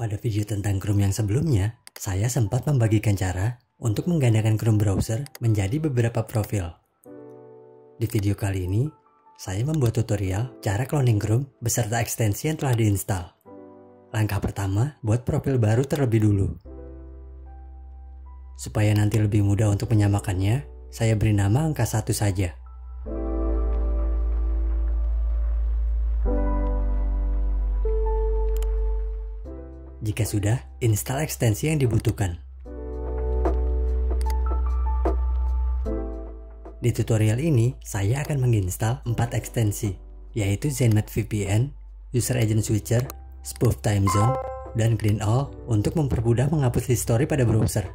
Pada video tentang Chrome yang sebelumnya, saya sempat membagikan cara untuk menggandakan Chrome browser menjadi beberapa profil. Di video kali ini, saya membuat tutorial cara cloning Chrome beserta ekstensi yang telah diinstal. Langkah pertama, buat profil baru terlebih dulu. Supaya nanti lebih mudah untuk menyamakannya, saya beri nama angka 1 saja. Jika sudah, install ekstensi yang dibutuhkan. Di tutorial ini, saya akan menginstal 4 ekstensi, yaitu ZenMed VPN, User Agent Switcher, Spoof Time Zone, dan Clean All untuk mempermudah menghapus history pada browser.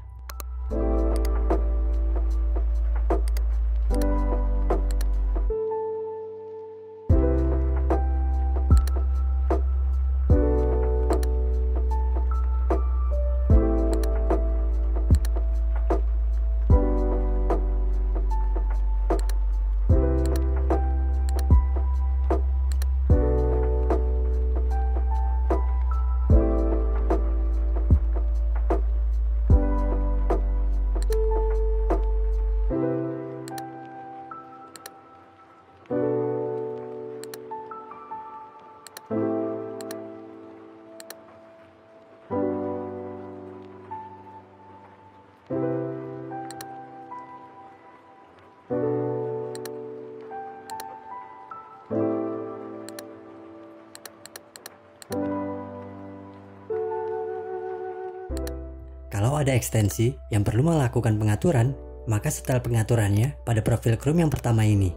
Kalau ada ekstensi yang perlu melakukan pengaturan, maka setel pengaturannya pada profil Chrome yang pertama ini.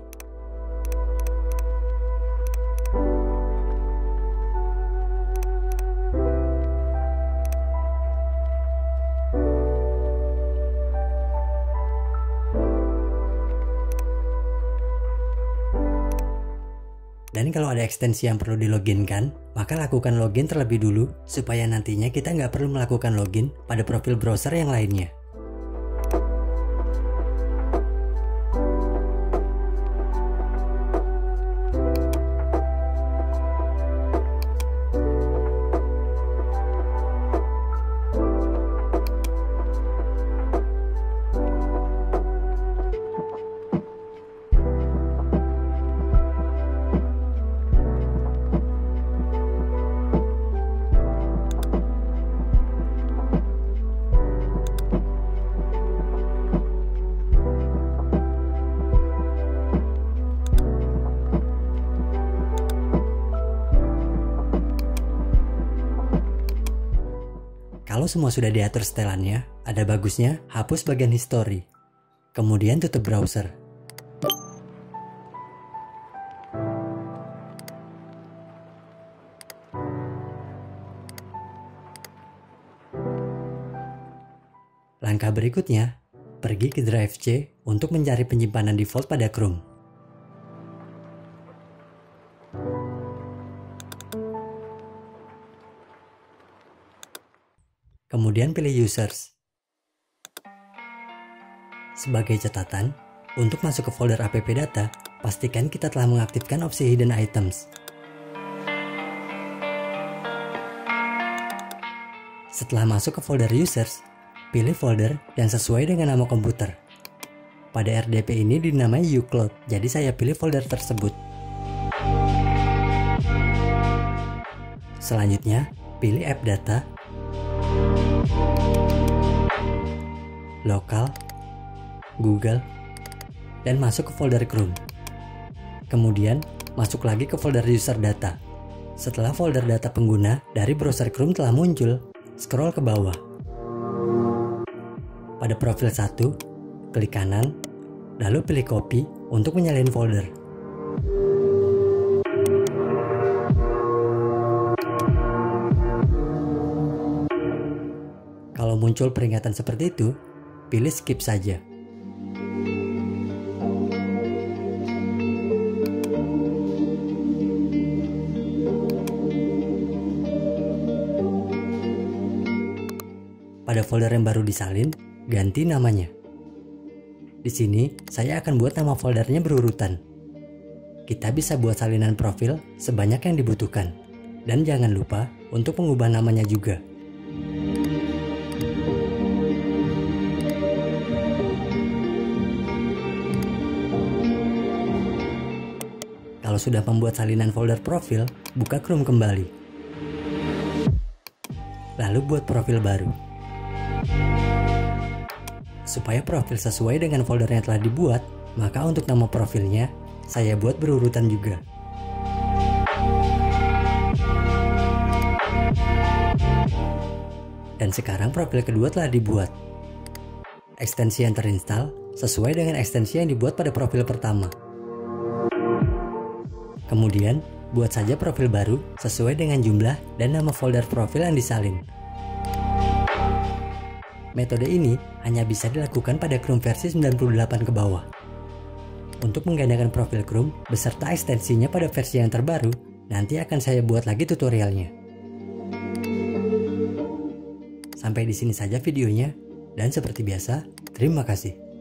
Dan kalau ada ekstensi yang perlu diloginkan, maka lakukan login terlebih dulu supaya nantinya kita nggak perlu melakukan login pada profil browser yang lainnya. Kalau semua sudah diatur setelannya, ada bagusnya hapus bagian history. Kemudian tutup browser. Langkah berikutnya, pergi ke Drive C untuk mencari penyimpanan default pada Chrome. Kemudian pilih Users. Sebagai catatan, untuk masuk ke folder app data, pastikan kita telah mengaktifkan opsi Hidden Items. Setelah masuk ke folder Users, pilih folder yang sesuai dengan nama komputer. Pada RDP ini dinamai uCloud, jadi saya pilih folder tersebut. Selanjutnya, pilih App Data, Lokal, Google, dan masuk ke folder Chrome. Kemudian, masuk lagi ke folder User Data. Setelah folder data pengguna dari browser Chrome telah muncul, scroll ke bawah. Pada profil 1, klik kanan, lalu pilih Copy untuk menyalin folder. Kalau muncul peringatan seperti itu, pilih skip saja. Pada folder yang baru disalin, ganti namanya. Di sini, saya akan buat nama foldernya berurutan. Kita bisa buat salinan profil sebanyak yang dibutuhkan. Dan jangan lupa untuk mengubah namanya juga. Kalau sudah membuat salinan folder profil, buka Chrome kembali. Lalu buat profil baru. Supaya profil sesuai dengan folder yang telah dibuat, maka untuk nama profilnya, saya buat berurutan juga. Dan sekarang profil kedua telah dibuat. Ekstensi yang terinstall sesuai dengan ekstensi yang dibuat pada profil pertama. Kemudian, buat saja profil baru sesuai dengan jumlah dan nama folder profil yang disalin. Metode ini hanya bisa dilakukan pada Chrome versi 98 ke bawah. Untuk menggandakan profil Chrome beserta ekstensinya pada versi yang terbaru, nanti akan saya buat lagi tutorialnya. Sampai di sini saja videonya, dan seperti biasa, terima kasih.